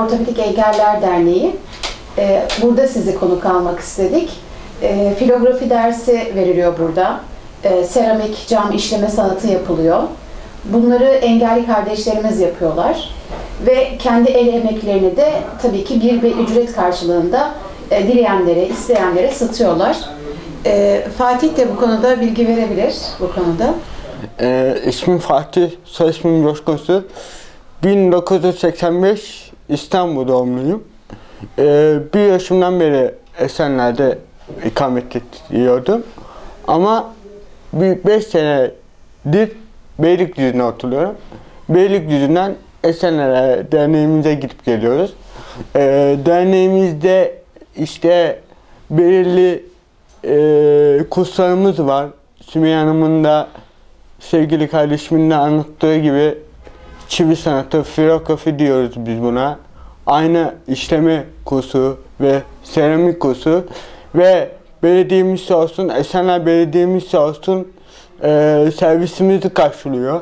Ortopedik Engeller Derneği. Burada sizi konuk almak istedik. Filografi dersi veriliyor burada. Seramik, cam işleme sanatı yapılıyor. Bunları engelli kardeşlerimiz yapıyorlar. Ve kendi el emeklerini de tabii ki bir ücret karşılığında dileyenlere, isteyenlere satıyorlar. Fatih de bu konuda bilgi verebilir bu konuda. İsmim Fatih, soy ismim Coşkunsu. 1985 İstanbul doğumluyum. 1 yaşımdan beri Esenler'de ikamet ediyordum. Ama 5 senedir Beylikdüzü'ne oturuyorum. Beylikdüzü'nden Esenler'e derneğimize gidip geliyoruz. Derneğimizde işte belirli kurslarımız var. Sümeyye Hanım'ın da sevgili kardeşimin de anlattığı gibi çivi sanatı, filografi diyoruz biz buna. Aynı işleme kursu ve seramik kursu ve belediyemiz sağ olsun, Esenler Belediyemiz sağ olsun servisimizi karşılıyor.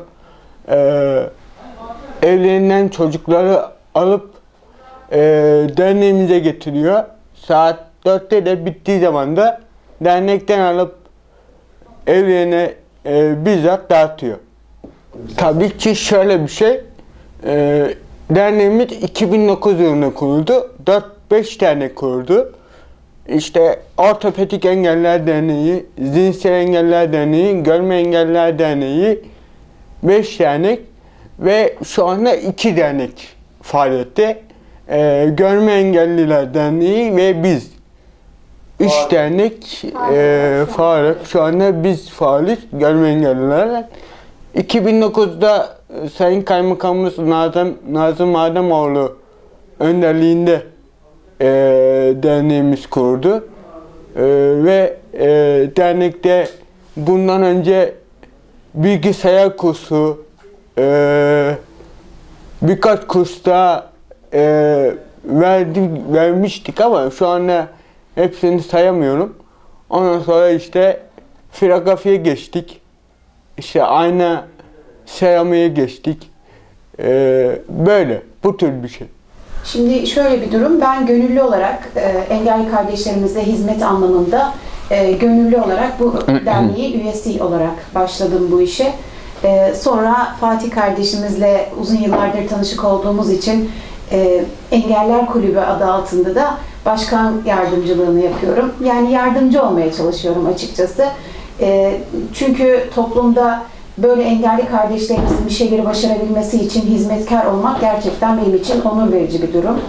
Evlerinden çocukları alıp derneğimize getiriyor. Saat 4'te de bittiği zaman da dernekten alıp evlerine bizzat dağıtıyor. Tabii ki şöyle bir şey, derneğimiz 2009 yılında kuruldu. 4-5 tane kuruldu. İşte Ortopedik Engeller Derneği, Zihinsel Engeller Derneği, Görme Engeller Derneği, 5 dernek ve şu anda 2 dernek faaliyette. Görme Engelliler Derneği ve biz. 3 dernek faal. Şu anda biz faaliz, görme engellilerle. 2009'da Sayın Kaymakamımız Nazım Ademoğlu önderliğinde derneğimiz kurdu. Ve dernekte bundan önce bilgisayar kursu, birkaç kursta vermiştik ama şu anda hepsini sayamıyorum. Ondan sonra işte filografiye geçtik. İşte ayna seramiğe geçtik. Böyle, bu tür bir şey. Şimdi şöyle bir durum, ben gönüllü olarak engelli kardeşlerimize hizmet anlamında gönüllü olarak bu derneği üyesi olarak başladım bu işe. Sonra Fatih kardeşimizle uzun yıllardır tanışık olduğumuz için Engeller Kulübü adı altında da başkan yardımcılığını yapıyorum. Yani yardımcı olmaya çalışıyorum açıkçası. Çünkü toplumda böyle engelli kardeşlerimizin bir şeyleri başarabilmesi için hizmetkar olmak gerçekten benim için onur verici bir durum.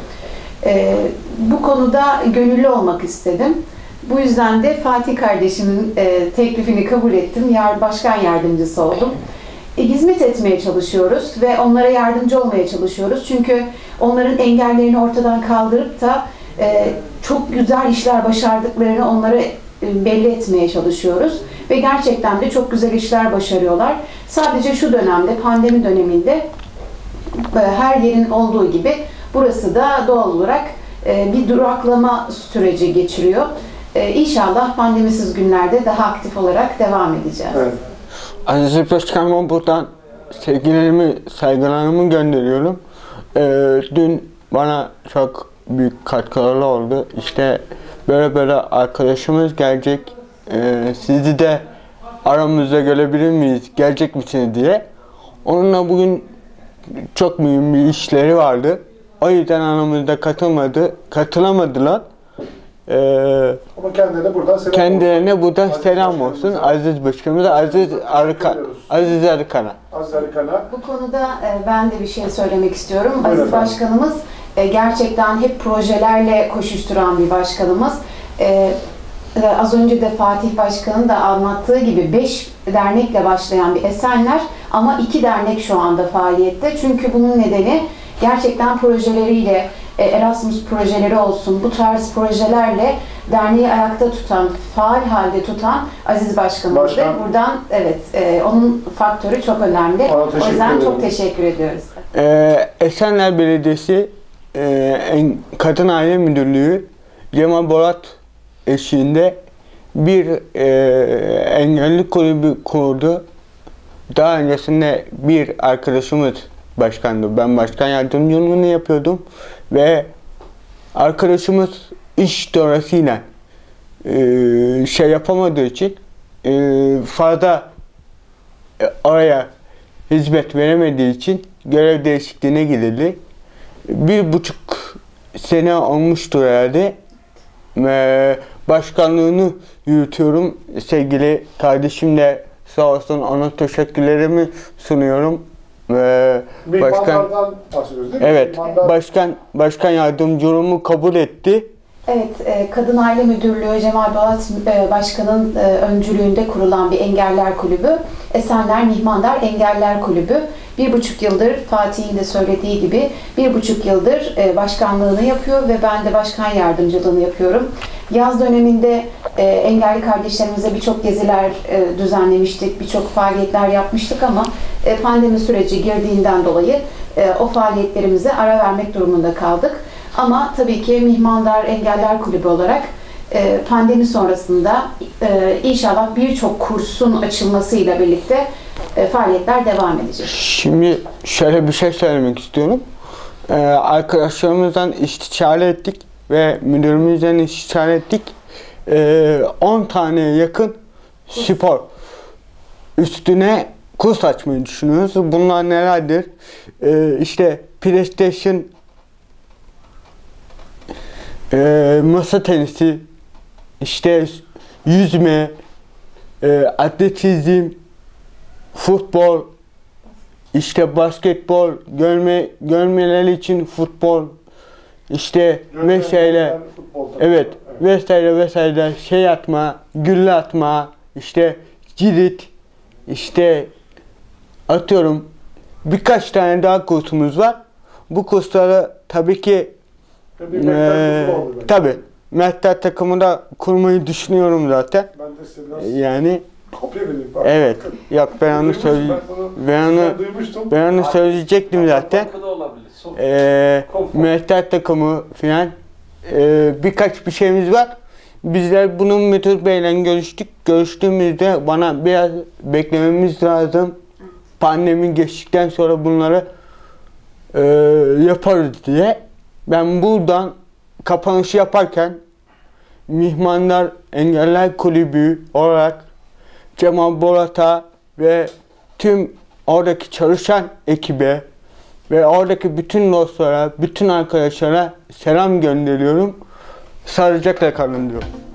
Bu konuda gönüllü olmak istedim. Bu yüzden de Fatih kardeşimin teklifini kabul ettim. Başkan yardımcısı oldum. Hizmet etmeye çalışıyoruz ve onlara yardımcı olmaya çalışıyoruz. Çünkü onların engellerini ortadan kaldırıp da çok güzel işler başardıklarını onlara belli etmeye çalışıyoruz. Ve gerçekten de çok güzel işler başarıyorlar. Sadece şu dönemde, pandemi döneminde her yerin olduğu gibi burası da doğal olarak bir duraklama süreci geçiriyor. İnşallah pandemisiz günlerde daha aktif olarak devam edeceğiz. Evet. Aziz Başkanıma buradan sevgilerimi, saygılarımı gönderiyorum. Dün bana çok büyük katkıları oldu. İşte böyle arkadaşımız gelecek, sizi de aramızda görebilir miyiz, gelecek misiniz diye. Onunla bugün çok mühim bir işleri vardı. O yüzden aramızda katılamadılar. Ama kendilerine buradan selam olsun. Aziz Başkanımız Aziz Arıkan'a. Bu konuda ben de bir şey söylemek istiyorum. Buyurun Aziz efendim. Başkanımız gerçekten hep projelerle koşuşturan bir başkanımız. Az önce de Fatih Başkan'ın da anlattığı gibi 5 dernekle başlayan bir Esenler ama 2 dernek şu anda faaliyette. Çünkü bunun nedeni gerçekten projeleriyle, Erasmus projeleri olsun, bu tarz projelerle derneği ayakta tutan, faal halde tutan Aziz Başkanımız. Buradan evet, onun faktörü çok önemli. O yüzden çok teşekkür ediyoruz. Esenler Belediyesi Kadın Aile Müdürlüğü Cemal Borat eşliğinde bir engelli kulübü kurdu. Daha öncesinde bir arkadaşımız başkandı. Ben başkan yardımcılığını yapıyordum. Ve arkadaşımız iş dolayısıyla şey yapamadığı için fazla oraya hizmet veremediği için görev değişikliğine gidildi. 1,5 sene olmuştur herhalde. Başkanlığını yürütüyorum. Sevgili kardeşim de sağ olsun, ona teşekkürlerimi sunuyorum. Mihmandardan bahsediyoruz değil mi? Evet, başkan yardımcılığımı kabul etti. Evet, Kadın Aile Müdürlüğü Cemal Balat Başkan'ın öncülüğünde kurulan bir engeller kulübü. Esenler Mihmandar Engeller Kulübü. 1,5 yıldır, Fatih'in de söylediği gibi 1,5 yıldır başkanlığını yapıyor ve ben de başkan yardımcılığını yapıyorum. Yaz döneminde engelli kardeşlerimize birçok geziler düzenlemiştik, birçok faaliyetler yapmıştık ama pandemi süreci girdiğinden dolayı o faaliyetlerimize ara vermek durumunda kaldık. Ama tabii ki Mihmandar Engeller Kulübü olarak pandemi sonrasında inşallah birçok kursun açılmasıyla birlikte faaliyetler devam edecek. Şimdi şöyle bir şey söylemek istiyorum. Arkadaşlarımızdan istişare ettik ve müdürümüzden istişare ettik. 10 taneye yakın spor üstüne kurs açmayı düşünüyoruz. Bunlar nelerdir? İşte PlayStation, masa tenisi, işte yüzme, atletizm, futbol, işte basketbol, görmeleri için futbol, işte vesaire, evet, vesaire şey atma, gülle atma, işte cirit, işte atıyorum birkaç tane daha kursumuz var. Bu kursları tabii ki tabii mehter takımı da kurmayı düşünüyorum zaten. Ben de size biraz yani kopya vereyim. evet. Yok, ben onu söyleyecektim zaten. Mehter takımı filan birkaç bir şeyimiz var. Bizler bunun müdür beyle görüştük. Görüştüğümüzde bana biraz beklememiz lazım. Pandemi geçtikten sonra bunları yaparız diye. Ben buradan kapanışı yaparken Mihmandar Engeller Kulübü olarak Cemal Bolat'a ve tüm oradaki çalışan ekibe ve oradaki bütün dostlara, bütün arkadaşlara selam gönderiyorum. Sağlıcakla kalın diyorum.